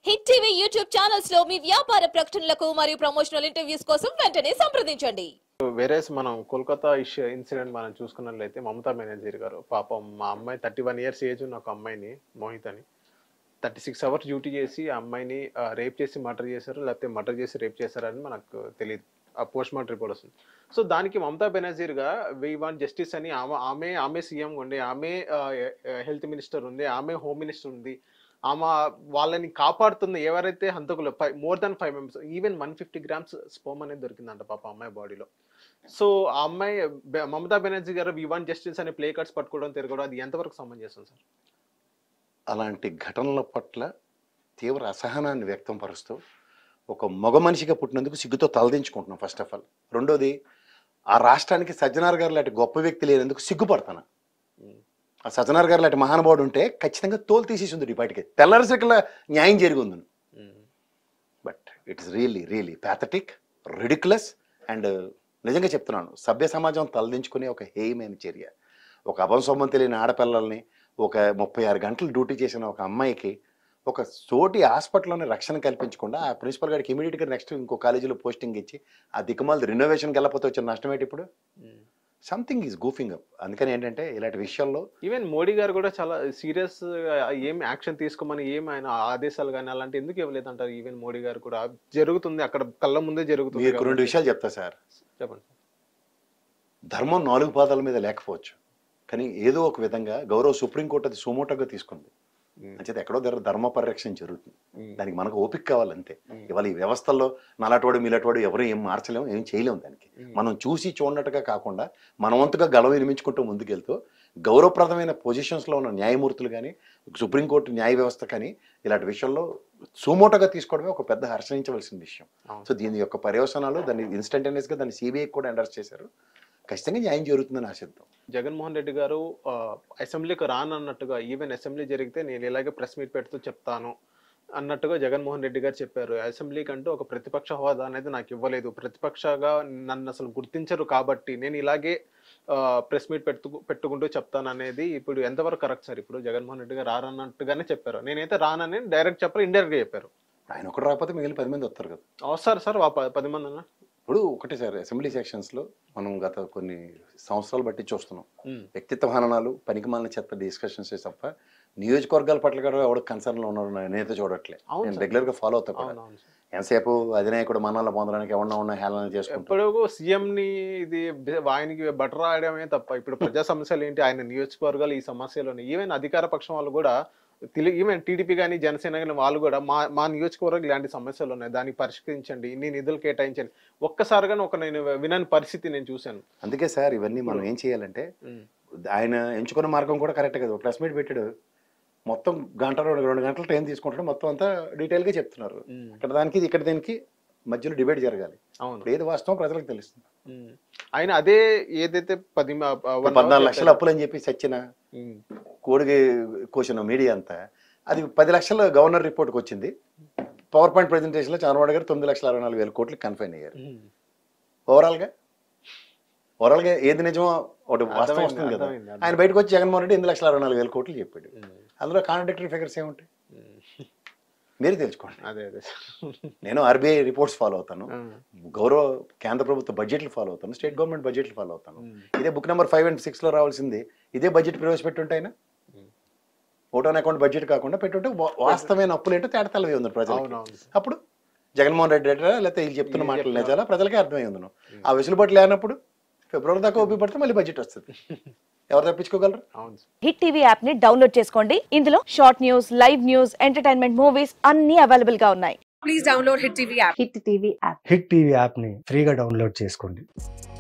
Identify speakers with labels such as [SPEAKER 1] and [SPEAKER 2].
[SPEAKER 1] Hit TV YouTube channels లో మీ వ్యాపార ప్రకటనలకు మరియు ప్రమోషనల్ ఇంటర్వ్యూస్ కోసం వెంటనే సంప్రదించండి.
[SPEAKER 2] వేరేస్ మనం కోల్కతా ఇన్సిడెంట్ మనం చూసుకున్నట్లయితే మమతా బెనర్జీ గారు పాపం మా అమ్మాయి 31 ఇయర్స్ ఏజ్ ఉన్న ఒక అమ్మాయిని మోహిత్ అని 36 అవర్స్ డ్యూటీ చేసి ఆ అమ్మాయిని రేప్ చేసి మర్డర్ చేశారు, లేకపోతే మర్డర్ చేసి రేప్ చేశారని మనకు తెలియదు. ఆ పోస్ట్ మార్టం రిపోర్ట్ వస్తుంది. సో దానికి మమతా బెనర్జీగా వి వాంట్ జస్టిస్ అని ఆమె సీఎం ఉండే, ఆమె హెల్త్ మినిస్టర్ ఉంది, ఆమె హోమ్ మినిస్టర్ ఉంది, ఆమె వాళ్ళని కాపాడుతుంది. ఎవరైతే హంతకులు more than 5 members, even 150 grams sperm అనేది దొరికిందంట పాప అమ్మాయి బాడీలో. సో ఆ అమ్మాయి Mamata Banerjee garu we want justice అనే ప్లే కార్డ్స్ పట్టుకోవడం తిరగడం అది ఎంతవరకు సమంజసం సార్?
[SPEAKER 3] అలాంటి ఘటనల పట్ల తీవ్ర అసహనాన్ని వ్యక్తం పరుస్తూ ఒక మగ మనిషిగా పుట్టినందుకు సిగ్గుతో తలదించుకుంటున్నాం ఫస్ట్ ఆఫ్ ఆల్. రెండోది, ఆ రాష్ట్రానికి సజ్జనార్ గారు లాంటి గొప్ప వ్యక్తి లేనందుకు సిగ్గుపడతాను. ఆ సజ్జనార్ గారు లాంటి మహానుభావుడు ఉంటే ఖచ్చితంగా తోలు తీసేసి ఉంది బయటికి, తెల్లరిసెకల న్యాయం జరిగి ఉంది. But it's really pathetic, ridiculous and నిజంగా చెప్తున్నాను, సభ్య సమాజం తలదించుకునే ఒక హేయమైన చర్య. ఒక అభంశోభం తెలియని ఆడపిల్లల్ని ఒక 36 గంటలు డ్యూటీ చేసిన ఒక అమ్మాయికి ఒక చోటి హాస్పిటల్లోనే రక్షణ కల్పించకుండా ఆ ప్రిన్సిపల్ గారికి ఇమీడియట్గా నెక్స్ట్ ఇంకో కాలేజీలో పోస్టింగ్ ఇచ్చి ఆ దిక్కుమాల రినోవేషన్కి వెళ్ళకపోతే వచ్చిన నష్టం ఏంటి? ఇప్పుడు సంథింగ్ ఈజ్ గూఫింగ్ అప్. అందుకని ఏంటంటే ఇలాంటి విషయాల్లో
[SPEAKER 2] ఈవెన్ మోడీ గారు కూడా చాలా సీరియస్ ఏం యాక్షన్ తీసుకోమని ఏం ఆయన ఆదేశాలు కానీ అలాంటి ఎందుకు ఇవ్వలేదంటారు? ఈవెన్ మోడీ గారు కూడా జరుగుతుంది, అక్కడ కళ్ళ ముందే జరుగుతుంది.
[SPEAKER 3] మీకు 2 విషయాలు చెప్తా సార్.
[SPEAKER 2] చెప్పండి.
[SPEAKER 3] ధర్మం 4 పాదాల మీద లేకపోవచ్చు, కానీ ఏదో ఒక విధంగా గౌరవ సుప్రీంకోర్టు అది సుమోటోగా తీసుకుంది. అంచేత ఎక్కడో ధర్మ పరిరక్షణ జరుగుతుంది. దానికి మనకు ఓపిక కావాలంతే. ఇవాళ ఈ వ్యవస్థల్లో నలాటోడు మీలాటోడు ఎవరు ఏం మార్చలేము, ఏం చేయలేము. దానికి మనం చూసి చూడనట్టుగా కాకుండా మనవంతుగా గళం వినిపించుకుంటూ ముందుకెళ్తూ గౌరవప్రదమైన పొజిషన్స్లో ఉన్న న్యాయమూర్తులు కానీ సుప్రీంకోర్టు న్యాయ వ్యవస్థ కానీ ఇలాంటి విషయంలో సుమోటోగా తీసుకోవడమే ఒక పెద్ద హర్షించవలసిన విషయం. సో దీని యొక్క పర్యవసనాలు దాన్ని ఇన్స్టంటేనియస్గా దాన్ని సిబిఐకి కూడా ఎండర్స్ చేశారు. ఖచ్చితంగా న్యాయం జరుగుతుందని ఆశిద్దాం.
[SPEAKER 2] జగన్మోహన్ రెడ్డి గారు అసెంబ్లీకి రానన్నట్టుగా, ఈవెన్ అసెంబ్లీ జరిగితే నేను ఇలాగే ప్రెస్ మీట్ పెడుతూ చెప్తాను అన్నట్టుగా జగన్మోహన్ రెడ్డి గారు చెప్పారు. అసెంబ్లీకి అంటూ ఒక ప్రతిపక్ష హోదా అనేది నాకు ఇవ్వలేదు, ప్రతిపక్షగా నన్ను అసలు గుర్తించరు కాబట్టి నేను ఇలాగే ప్రెస్ మీట్ పెట్టుకుంటూ చెప్తాను అనేది ఇప్పుడు ఎంతవరకు కరెక్ట్ సార్? ఇప్పుడు జగన్మోహన్ రెడ్డి గారు రానన్నట్టుగానే చెప్పారు, నేనైతే రానని డైరెక్ట్ చెప్పారు, ఇండైరెక్ట్గా చెప్పారు.
[SPEAKER 3] ఆయన ఒకటి రాకపోతే మిగిలిన 10 మంది వస్తారు కదా.
[SPEAKER 2] వస్తారు సార్, 10 మంది అన్న.
[SPEAKER 3] ఇప్పుడు ఒకటే సార్, అసెంబ్లీ సెక్షన్స్లో మనం గత కొన్ని సంవత్సరాలు బట్టి చూస్తున్నాం వ్యక్తిత్వ హననాలు, పనికిమాలిన చెత్త డిస్కషన్స్ తప్ప నియోజకవర్గాల పట్ల కూడా ఎవరికి కన్సర్న్లో ఉన్నారు నేనైతే చూడట్లే. నేను రెగ్యులర్గా ఫాలో అవుతా కూడా. ఎంతసేపు అధినాయకుడు మనాలను పొందడానికి ఎవరన్నా ఉన్న హేళన చేసుకుంటారు.
[SPEAKER 2] ఇప్పుడు సీఎం ని ఇది ఆయనకి బటర్ రాయడమే తప్ప ఇప్పుడు ప్రజా సమస్యలు ఏంటి, ఆయన నియోజకవర్గాలు ఈ సమస్యలు ఈవెన్ అధికార పక్షం వాళ్ళు కూడా ఈవెన్ టీడీపీ కానీ జనసేన కానీ వాళ్ళు కూడా మా నియోజకవర్గం ఇలాంటి సమస్యలు ఉన్నాయి, దాన్ని పరిష్కరించండి, ఇన్ని నిధులు కేటాయించండి, ఒక్కసారిగా నేను వినని పరిస్థితి నేను చూశాను.
[SPEAKER 3] అందుకే సార్ ఇవన్నీ మనం ఏం చేయాలంటే, ఆయన ఎంచుకున్న మార్గం కూడా కరెక్ట్ కదా. ప్రెస్ మీట్ పెట్టాడు, మొత్తం గంట 2 గంటల టైం తీసుకుంటాడు, మొత్తం అంతా డీటెయిల్గా చెప్తున్నారు. ఇక్కడ దానికి ఇక్కడ దీనికి మధ్యలో డిబేట్ జరగాలి. ఏది వాస్తవం ప్రజలకు తెలుస్తుంది.
[SPEAKER 2] ఆయన అదే ఏదైతే
[SPEAKER 3] 14 లక్షల అప్పులు అని చెప్పి సచ్చిన కోడికి కోసిన మీడియా అంతా, అది 10 లక్షల గవర్నర్ రిపోర్ట్కి వచ్చింది. పవర్ పాయింట్ ప్రెజెంటేషన్లో చంద్రబాబు గారు 9,64,000 కోట్లు కన్ఫైన్ అయ్యారు. ఓవరాల్గా ఏది నిజమో ఒకటి వాస్తవం వస్తుంది కదా. ఆయన బయటకు వచ్చి జగన్మోహన్ రెడ్డి 8,64,000 కోట్లు చెప్పాడు. అందులో కాంట్రాడిక్టరీ ఫిగర్స్ ఏముంటాయి మీరు తెలుసుకోండి. నేను ఆర్బీఐ రిపోర్ట్స్ ఫాలో అవుతాను, గౌరవ కేంద్ర ప్రభుత్వ బడ్జెట్లు ఫాలో అవుతాను, స్టేట్ గవర్నమెంట్ బడ్జెట్లు ఫాలో అవుతాను. ఇదే బుక్ నెంబర్ 5 and 6లో రావాల్సింది ఇదే బడ్జెట్ ప్రవేశపెట్టుంటే ఆయన ఓట్ ఆన్ అకౌంట్ బడ్జెట్ కాకుండా పెట్టుంటే వాస్తవమైన అప్పులు ఏంటో తేడతలవి ఉంది ప్రజలు. అప్పుడు జగన్మోహన్ రెడ్డి లేకపోతే వీళ్ళు చెప్తున్న మాటలు నిజాలా ప్రజలకే అర్థమై ఉంది. ఆ వెసులుబాటు లేనప్పుడు ఫిబ్రవరి దాకా ఉపయోగపడితే మళ్ళీ బడ్జెట్ వస్తుంది. ఎవరు తప్పించుకోగలరు?
[SPEAKER 4] హిట్ టీవీ యాప్ ని డౌన్లోడ్ చేసుకోండి. ఇందులో short news, live news, entertainment movies అన్ని అవైలబుల్ గా ఉన్నాయి. Please download Hit TV app.
[SPEAKER 5] Hit TV app ని ఫ్రీగా డౌన్లోడ్ చేసుకోండి.